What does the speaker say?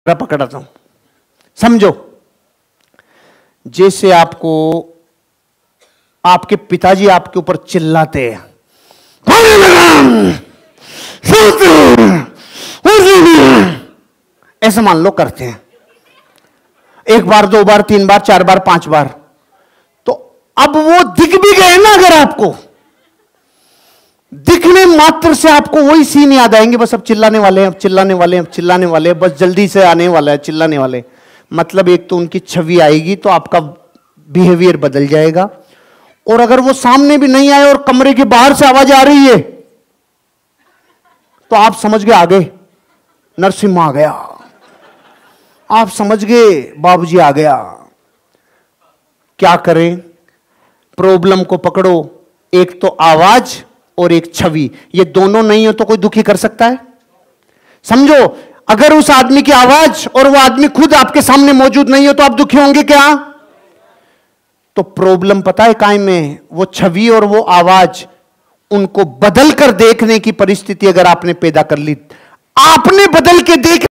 पकड़ाता हूं। समझो, जैसे आपको आपके पिताजी आपके ऊपर चिल्लाते हैं, ऐसा मान लो करते हैं, एक बार, दो बार, तीन बार, चार बार, पांच बार, तो अब वो दिख भी गए ना, अगर आपको दिखने मात्र से आपको वही सीन याद आएंगे, बस अब चिल्लाने वाले हैं, अब चिल्लाने वाले हैं, अब चिल्लाने वाले हैं, बस जल्दी से आने वाला है, चिल्लाने वाले। मतलब एक तो उनकी छवि आएगी तो आपका बिहेवियर बदल जाएगा, और अगर वो सामने भी नहीं आए और कमरे के बाहर से आवाज आ रही है तो आप समझ गए आगे नरसिम्हा आ गया, आप समझ गए बाबूजी आ गया। क्या करें? प्रॉब्लम को पकड़ो, एक तो आवाज और एक छवि, ये दोनों नहीं हो तो कोई दुखी कर सकता है? समझो, अगर उस आदमी की आवाज और वो आदमी खुद आपके सामने मौजूद नहीं हो तो आप दुखी होंगे क्या? तो प्रॉब्लम पता है काहे में? वो छवि और वो आवाज, उनको बदल कर देखने की परिस्थिति अगर आपने पैदा कर ली, आपने बदल के देख